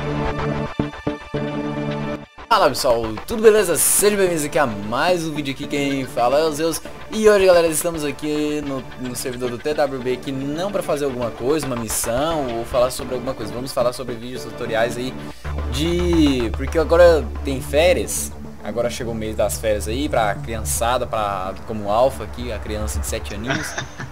Fala pessoal, tudo beleza? Sejam bem-vindos aqui a mais um vídeo aqui, quem fala é o Zeus. E hoje galera, estamos aqui no servidor do TWB aqui não para fazer alguma coisa, uma missão ou falar sobre alguma coisa. Vamos falar sobre vídeos tutoriais aí porque agora tem férias. Agora chegou o mês das férias aí pra criançada, como Alpha aqui, a criança de 7 aninhos.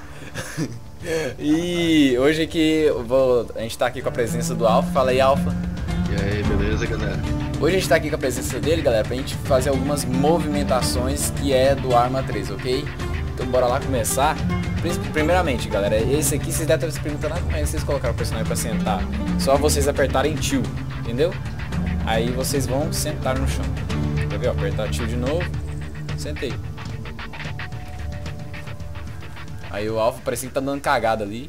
E hoje aqui a gente tá aqui com a presença do Alpha. Fala aí, Alpha. E aí, beleza, galera? Hoje a gente tá aqui com a presença dele, galera, pra gente fazer algumas movimentações que é do Arma 3, ok? Então bora lá começar. Primeiramente, galera, esse aqui vocês devem estar se perguntando como é que vocês colocaram o personagem pra sentar. Só vocês apertarem Tio, entendeu? Aí vocês vão sentar no chão. Quer ver? Ó, apertar Tio de novo. Sentei. Aí o Alpha parecia que tá dando cagada ali.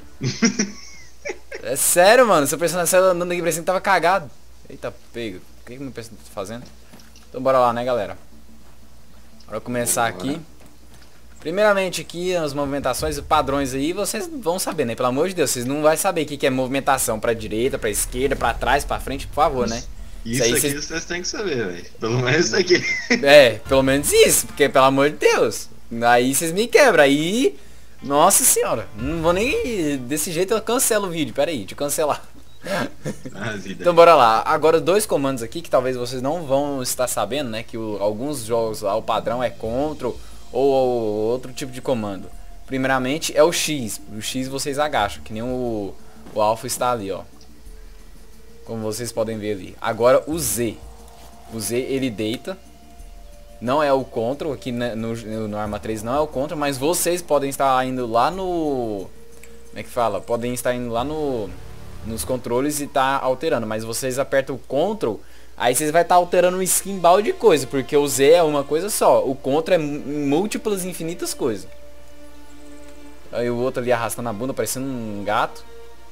É sério, mano, seu personagem saiu andando aqui, parecia que tava cagado. Eita, pega. O que meu personagem tá fazendo? Então bora lá, né, galera? Bora começar aqui. Primeiramente aqui, as movimentações e padrões aí, vocês vão saber, né? Pelo amor de Deus, vocês não vão saber o que é movimentação pra direita, pra esquerda, pra trás, pra frente, por favor, né? Isso aí aqui vocês têm que saber, velho. Pelo menos isso aqui. É, pelo menos isso, porque pelo amor de Deus. Aí vocês me quebram, aí... Nossa senhora, não vou nem... Desse jeito eu cancelo o vídeo, pera aí, deixa eu cancelar. Então bora lá, agora dois comandos aqui que talvez vocês não vão estar sabendo, né? Que alguns jogos lá o padrão é Ctrl ou outro tipo de comando. Primeiramente é o X vocês agacham, que nem o Alpha está ali, ó. Como vocês podem ver ali. Agora o Z ele deita. Não é o Ctrl, aqui no Arma 3 não é o Ctrl, mas vocês podem estar indo lá no... Como é que fala? Podem estar indo lá nos controles e tá alterando, mas vocês apertam o Ctrl, aí vocês vai estar alterando um esquimbal de coisa, porque o Z é uma coisa só, o Ctrl é múltiplas infinitas coisas. Aí o outro ali arrastando a bunda, parecendo um gato.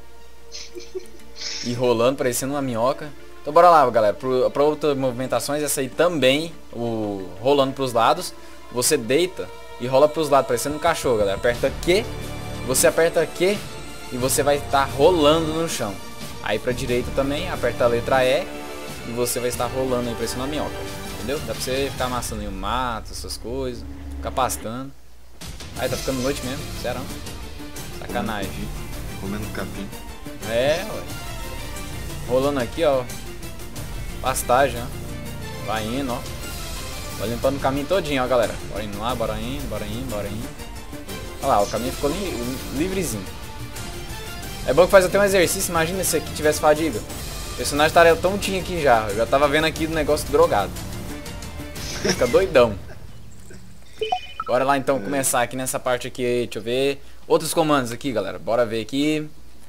E rolando, parecendo uma minhoca. Então bora lá, galera, para outras movimentações, essa aí também, rolando para os lados, você deita e rola para os lados, parecendo um cachorro, galera. Aperta Q, você aperta Q e você vai estar rolando no chão. Aí pra direita também, aperta a letra E e você vai estar rolando aí, parecendo uma minhoca. Entendeu? Dá pra você ficar amassando em um mato, essas coisas, ficar pastando. Aí tá ficando noite mesmo, será? Sacanagem. Comendo capim. É, ué. Rolando aqui, ó. Pastagem, ó. Vai indo, ó. Vai limpando o caminho todinho, ó, galera. Bora indo lá, bora indo, bora indo, bora indo. Olha lá, o caminho ficou livrezinho. É bom que faz até um exercício, imagina se aqui tivesse fadiga. O personagem estaria tontinho aqui já. Eu já tava vendo aqui do negócio drogado. Fica doidão. Bora lá então começar aqui nessa parte aqui. Deixa eu ver. Outros comandos aqui, galera. Bora ver aqui.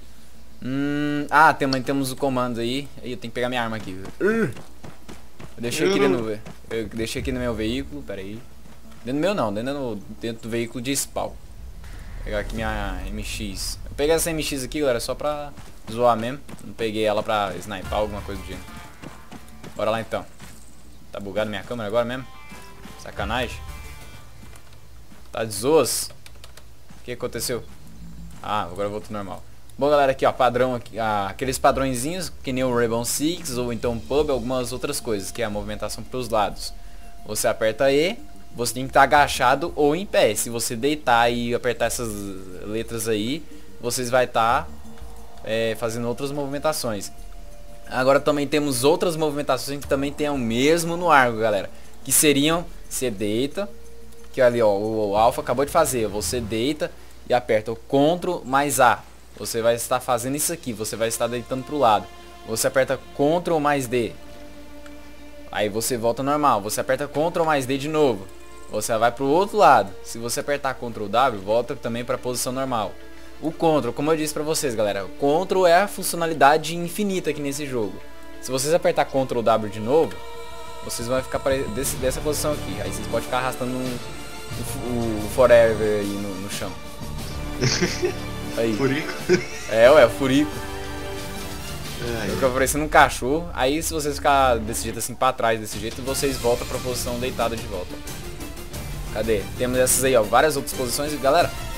Também temos o comando aí. Eu tenho que pegar minha arma aqui. Eu deixei aqui no meu veículo. Pera aí. Dentro do meu não, dentro do veículo de spawn. Vou pegar aqui minha MX. Eu peguei essa MX aqui, galera, só pra zoar mesmo. Não peguei ela pra sniper, alguma coisa do gênero. Bora lá então. Tá bugado minha câmera agora mesmo? Sacanagem. Tá de zoas. O que aconteceu? Agora eu volto normal. Bom, galera, aqui ó, padrão aqui, aqueles padrõezinhos que nem o Rainbow Six ou então Pub, algumas outras coisas, que é a movimentação pros lados. Você aperta E, você tem que estar agachado ou em pé. Se você deitar e apertar essas letras aí, vocês vai estar fazendo outras movimentações. Agora também temos outras movimentações que também tem o mesmo no arco, galera. Que seriam, você deita, que ali ó, o Alpha acabou de fazer. Você deita e aperta o Ctrl mais A. Você vai estar fazendo isso aqui, você vai estar deitando pro lado. Você aperta Ctrl mais D. Aí você volta normal. Você aperta Ctrl mais D de novo. Você vai pro outro lado. Se você apertar Ctrl W, volta também para a posição normal. O Ctrl, como eu disse pra vocês, galera, o Ctrl é a funcionalidade infinita aqui nesse jogo. Se vocês apertar Ctrl W de novo, vocês vão ficar dessa posição aqui. Aí vocês podem ficar arrastando o Forever aí no chão. Aí. Furico. O Furico. Fica parecendo um cachorro. Aí se vocês ficar desse jeito assim pra trás, desse jeito, vocês voltam pra posição deitada de volta. Cadê? Temos essas aí, ó, várias outras posições. Galera,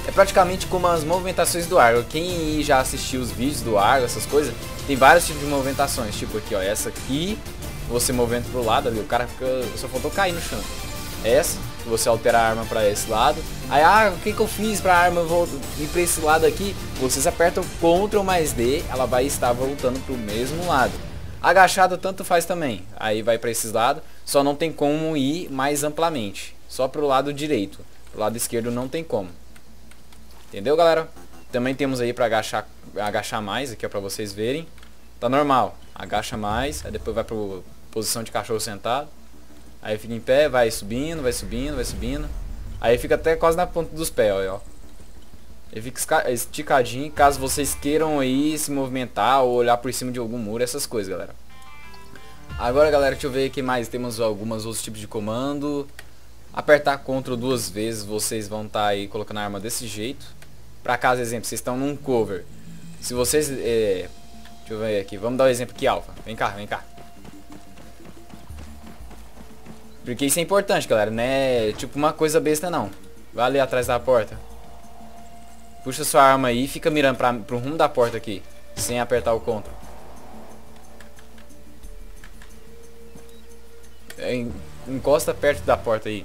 É praticamente como as movimentações do Argo. Quem já assistiu os vídeos do Argo, essas coisas, tem vários tipos de movimentações. Tipo aqui, ó, essa aqui, você movendo pro lado ali, o cara fica, só faltou cair no chão. Essa, você altera a arma pra esse lado. Aí, o que eu fiz pra arma ir pra esse lado aqui? Vocês apertam Ctrl mais D, ela vai estar voltando pro mesmo lado. Agachado tanto faz também, aí vai pra esses lados, só não tem como ir mais amplamente, só pro lado direito, pro lado esquerdo não tem como. Entendeu, galera? Também temos aí pra agachar mais, aqui ó, pra vocês verem. Tá normal, agacha mais, aí depois vai pra posição de cachorro sentado. Aí fica em pé, vai subindo, vai subindo, vai subindo. Aí fica até quase na ponta dos pés, ó. Ele fica esticadinho, caso vocês queiram aí se movimentar ou olhar por cima de algum muro, essas coisas, galera. Agora, galera, deixa eu ver aqui mais. Temos alguns outros tipos de comando. Apertar Ctrl 2 vezes, vocês vão estar aí colocando a arma desse jeito. Pra caso, exemplo, vocês estão num cover. Se vocês... deixa eu ver aqui, vamos dar um exemplo aqui, Alpha. Vem cá, vem cá. Porque isso é importante, galera, não é tipo uma coisa besta não. Vai ali atrás da porta. Puxa sua arma aí e fica mirando pro rumo da porta aqui, sem apertar o Ctrl. Encosta perto da porta aí.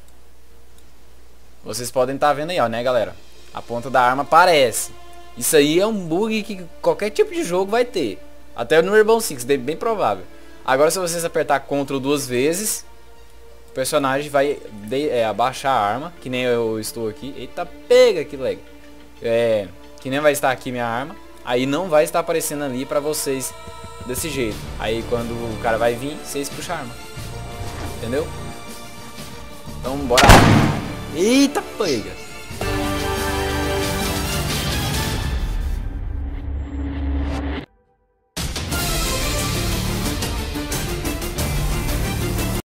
Vocês podem estar vendo aí, ó, né, galera? A ponta da arma aparece. Isso aí é um bug que qualquer tipo de jogo vai ter. Até no Rainbow Six, é bem provável. Agora se vocês apertar Ctrl 2 vezes, o personagem vai abaixar a arma, que nem eu estou aqui. Eita, pega que lag. Que nem vai estar aqui minha arma. Aí não vai estar aparecendo ali pra vocês desse jeito. Aí quando o cara vai vir, vocês puxam a arma. Entendeu? Então bora lá. Eita, pega.